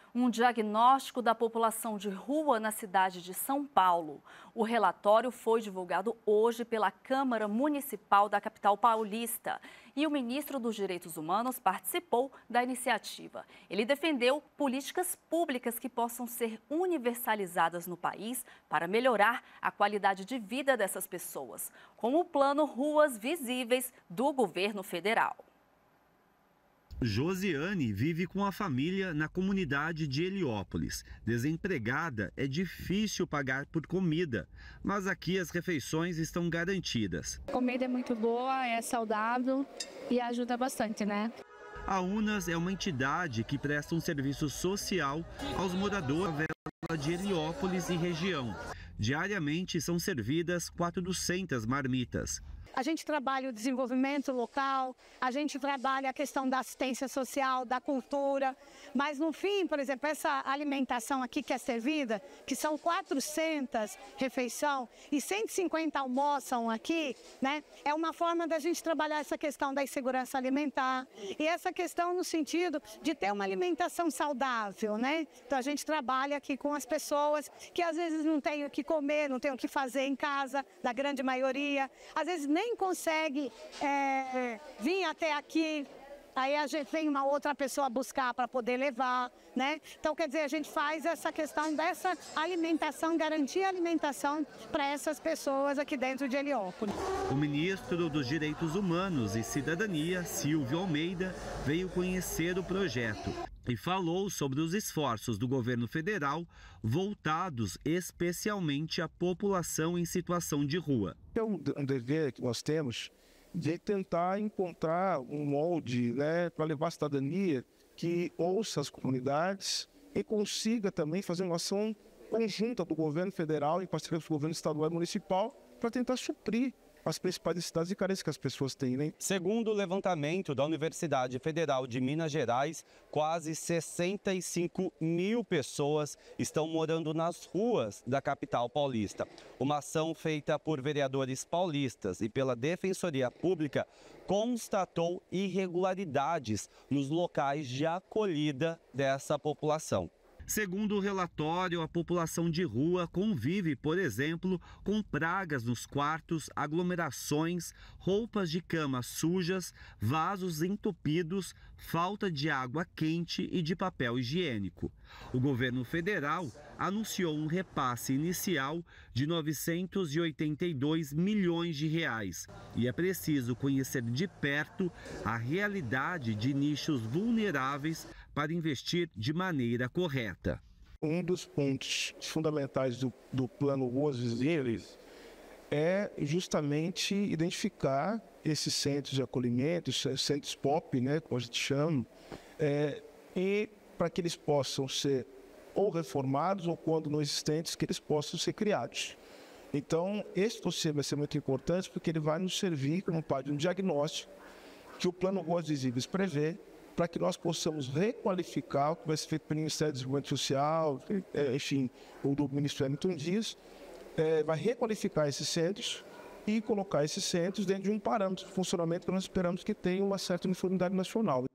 Um diagnóstico da população de rua na cidade de São Paulo. O relatório foi divulgado hoje pela Câmara Municipal da capital paulista e o ministro dos Direitos Humanos participou da iniciativa. Ele defendeu políticas públicas que possam ser universalizadas no país para melhorar a qualidade de vida dessas pessoas, como o Plano Ruas Visíveis do governo federal. Josiane vive com a família na comunidade de Heliópolis. Desempregada, é difícil pagar por comida, mas aqui as refeições estão garantidas. A comida é muito boa, é saudável e ajuda bastante, né? A UNAS é uma entidade que presta um serviço social aos moradores da favela de Heliópolis e região. Diariamente são servidas 400 marmitas. A gente trabalha o desenvolvimento local, a gente trabalha a questão da assistência social, da cultura, mas no fim, por exemplo, essa alimentação aqui que é servida, que são 400 refeições e 150 almoçam aqui, né? É uma forma da gente trabalhar essa questão da insegurança alimentar e essa questão no sentido de ter uma alimentação saudável, né? Então a gente trabalha aqui com as pessoas que às vezes não têm o que comer, não têm o que fazer em casa, da grande maioria, às vezes nem consegue vir até aqui, aí a gente vem uma outra pessoa buscar para poder levar, né? Então, quer dizer, a gente faz essa questão dessa alimentação, garantir a alimentação para essas pessoas aqui dentro de Heliópolis. O ministro dos Direitos Humanos e Cidadania, Silvio Almeida, veio conhecer o projeto e falou sobre os esforços do governo federal voltados especialmente à população em situação de rua. É um dever que nós temos de tentar encontrar um molde, né, para levar a cidadania que ouça as comunidades e consiga também fazer uma ação conjunta do governo federal em parceria com o governo estadual e municipal para tentar suprir as principais necessidades e carências que as pessoas têm, né? Segundo o levantamento da Universidade Federal de Minas Gerais, quase 65 mil pessoas estão morando nas ruas da capital paulista. Uma ação feita por vereadores paulistas e pela Defensoria Pública constatou irregularidades nos locais de acolhida dessa população. Segundo o relatório, a população de rua convive, por exemplo, com pragas nos quartos, aglomerações, roupas de cama sujas, vasos entupidos, falta de água quente e de papel higiênico. O governo federal anunciou um repasse inicial de 982 milhões de reais. E é preciso conhecer de perto a realidade de nichos vulneráveis para investir de maneira correta. Um dos pontos fundamentais do Plano Ruas Visíveis é justamente identificar esses centros de acolhimento, centros POP, né, como a gente chama, e para que eles possam ser ou reformados ou, quando não existentes, que eles possam ser criados. Então, esse dossiê vai ser muito importante porque ele vai nos servir como parte de um diagnóstico que o Plano Ruas Visíveis prevê, para que nós possamos requalificar o que vai ser feito pelo Ministério do Desenvolvimento Social, enfim, o do ministro Hamilton Dias, vai requalificar esses centros e colocar esses centros dentro de um parâmetro de funcionamento que nós esperamos que tenha uma certa uniformidade nacional.